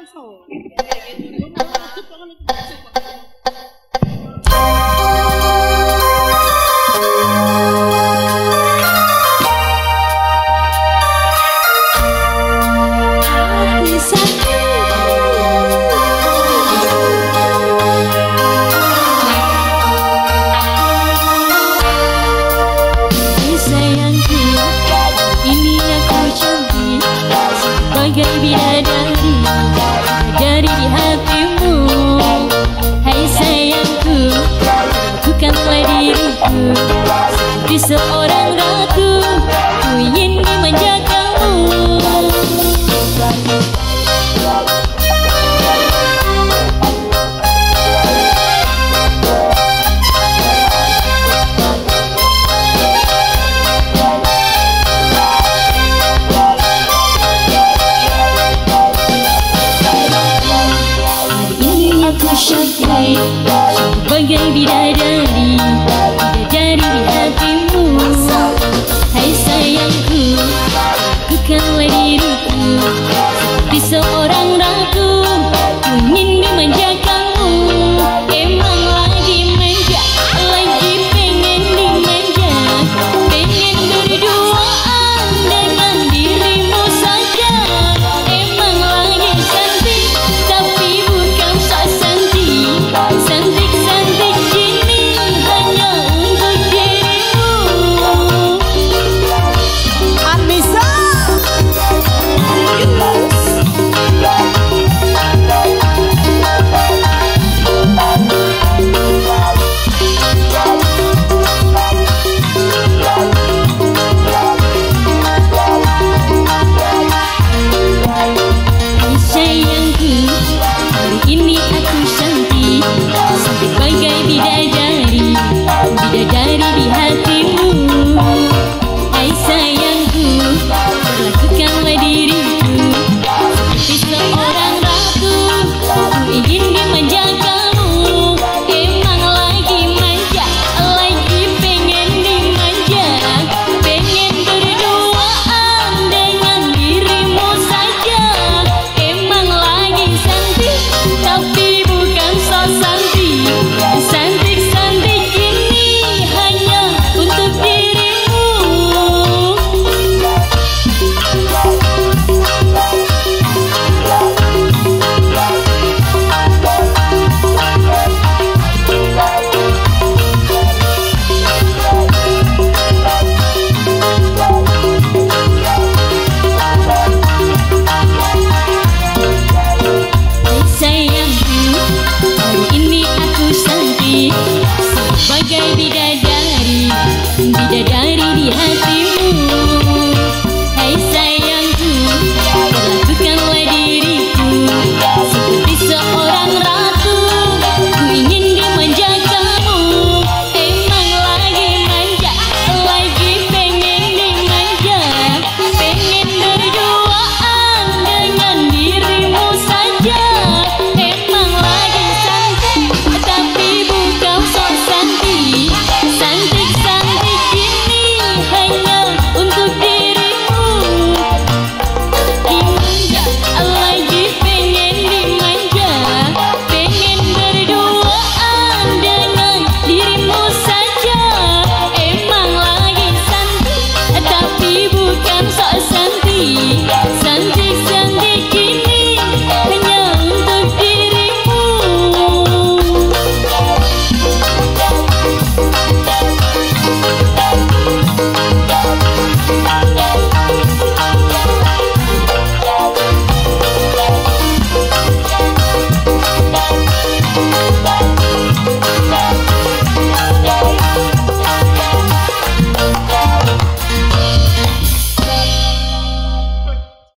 Bagai bidadari dari di hatimu. Hai sayangku, bukanlah diriku seperti seorang ratu, ku ingin dimanjakanmu. Syakri bagai bidadari, bidadari di hatimu. Hai sayangku, bukanlah diriku seperti seorang ratu, ku ingin dimanjakanmu. Emang lagi manja, lagi pengen dimanja, pengen berduaan dengan dirimu saja. Emang lagi cantik, tapi bukan cantik-cantik ini hanya untuk dirimu. Anissa sayangku, hari ini aku cantik, cantik bagai bidadari, bidadari di hatimu.